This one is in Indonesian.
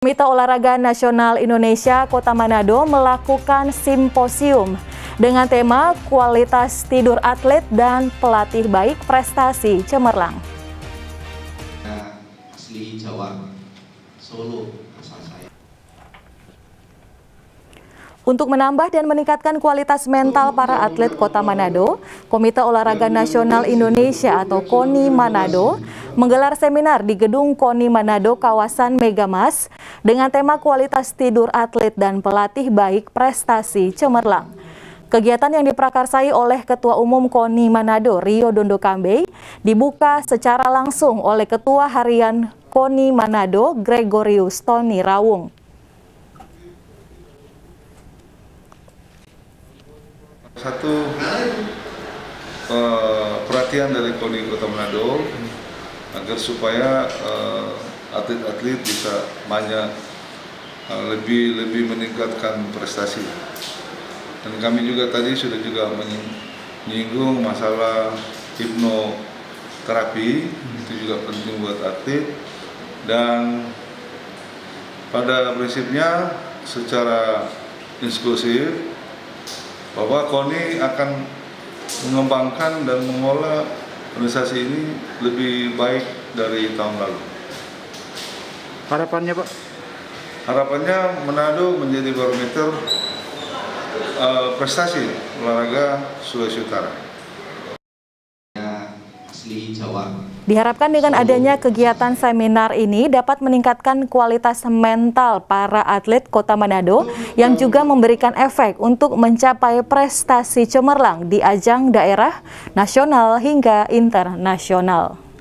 Komite Olahraga Nasional Indonesia Kota Manado melakukan simposium dengan tema kualitas tidur atlet dan pelatih baik prestasi cemerlang. Asli Jawa, Solo asal saya. Untuk menambah dan meningkatkan kualitas mental para atlet Kota Manado, Komite Olahraga Nasional Indonesia atau KONI Manado menggelar seminar di Gedung KONI Manado kawasan Megamas dengan tema kualitas tidur atlet dan pelatih baik prestasi cemerlang. Kegiatan yang diprakarsai oleh Ketua Umum KONI Manado, Rio Dondo Kambe, dibuka secara langsung oleh Ketua Harian KONI Manado, Gregorius Tony Rawung. Satu perhatian dari KONI Kota Manado agar supaya atlet-atlet bisa banyak lebih meningkatkan prestasi. Dan kami juga tadi sudah menyinggung masalah hipnoterapi, itu juga penting buat atlet. Dan pada prinsipnya secara inklusif bahwa KONI akan mengembangkan dan mengolah organisasi ini lebih baik dari tahun lalu. Harapannya, Pak? Harapannya Manado menjadi barometer prestasi olahraga Sulawesi Utara. Asli Jawa. Diharapkan dengan adanya kegiatan seminar ini dapat meningkatkan kualitas mental para atlet Kota Manado yang juga memberikan efek untuk mencapai prestasi cemerlang di ajang daerah, nasional hingga internasional.